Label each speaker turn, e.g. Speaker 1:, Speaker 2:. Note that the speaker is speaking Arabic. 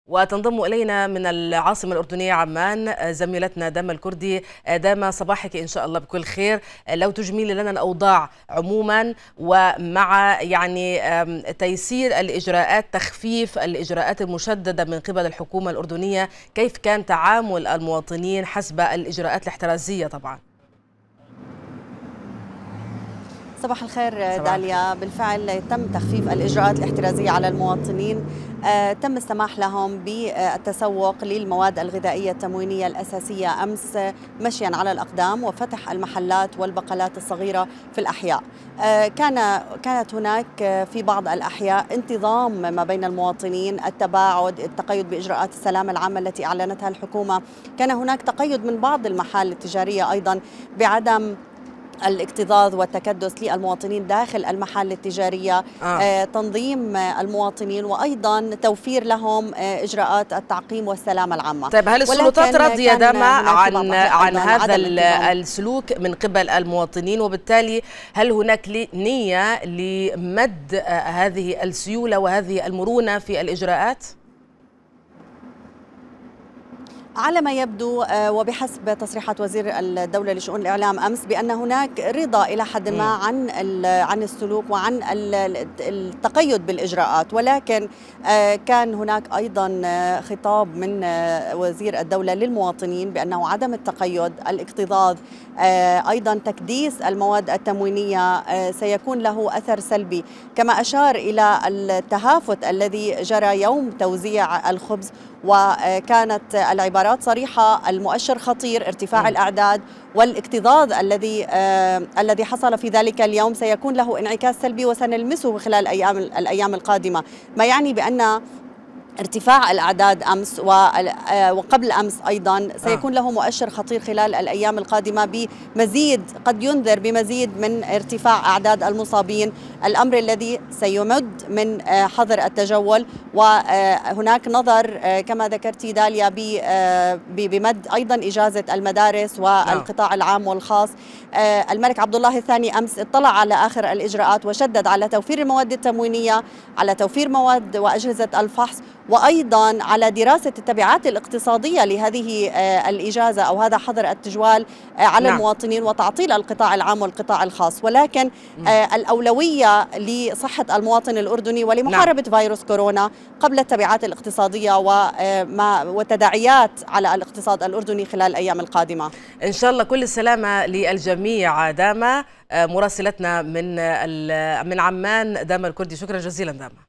Speaker 1: وتنضم إلينا من العاصمة الأردنية عمان زميلتنا داما الكردي. داما، صباحك إن شاء الله بكل خير. لو تجميلي لنا الأوضاع عموما، ومع تيسير الإجراءات، تخفيف الإجراءات المشددة من قبل الحكومة الأردنية، كيف كان تعامل المواطنين حسب الإجراءات الاحترازية؟ طبعا
Speaker 2: صباح الخير داليا. بالفعل تم تخفيف الإجراءات الاحترازية على المواطنين. تم السماح لهم بالتسوق للمواد الغذائية التموينية الأساسية أمس مشيا على الأقدام، وفتح المحلات والبقالات الصغيرة في الأحياء. كانت هناك في بعض الأحياء انتظام ما بين المواطنين، التباعد، التقيد بإجراءات السلامة العامة التي أعلنتها الحكومة. كان هناك تقيد من بعض المحال التجارية أيضا بعدم الاكتظاظ والتكدس للمواطنين داخل المحال التجارية. تنظيم المواطنين وأيضا توفير لهم إجراءات التعقيم والسلامة العامة.
Speaker 1: طيب، هل السلطات راضية داما عن هذا السلوك من قبل المواطنين؟ وبالتالي هل هناك نية لمد هذه السيولة وهذه المرونة في الإجراءات؟
Speaker 2: على ما يبدو وبحسب تصريحات وزير الدولة لشؤون الإعلام أمس بأن هناك رضا إلى حد ما عن السلوك وعن التقيد بالإجراءات، ولكن كان هناك أيضا خطاب من وزير الدولة للمواطنين بأنه عدم التقيد، الاكتظاظ، أيضا تكديس المواد التموينية سيكون له أثر سلبي، كما أشار إلى التهافت الذي جرى يوم توزيع الخبز، وكانت العبارات صريحة: المؤشر خطير، ارتفاع الأعداد والاكتظاظ الذي حصل في ذلك اليوم سيكون له انعكاس سلبي وسنلمسه خلال الأيام القادمة، ما يعني بأن ارتفاع الأعداد أمس وقبل أمس أيضا سيكون له مؤشر خطير خلال الأيام القادمة، بمزيد قد ينذر بمزيد من ارتفاع أعداد المصابين، الأمر الذي سيمد من حظر التجول. وهناك نظر كما ذكرتي داليا بمد أيضا إجازة المدارس والقطاع العام والخاص. الملك عبد الله الثاني أمس اطلع على آخر الإجراءات وشدد على توفير المواد التموينية، على توفير مواد وأجهزة الفحص، وأيضا على دراسة التبعات الاقتصادية لهذه الإجازة أو هذا حظر التجوال على المواطنين، وتعطيل القطاع العام والقطاع الخاص. ولكن الأولوية لصحة المواطن الأردني ولمحاربة فيروس كورونا قبل التبعات الاقتصادية والتداعيات على الاقتصاد الأردني خلال الأيام القادمة.
Speaker 1: إن شاء الله كل السلامة للجميع. داما، مراسلتنا من عمان، داما الكردي، شكرا جزيلا داما.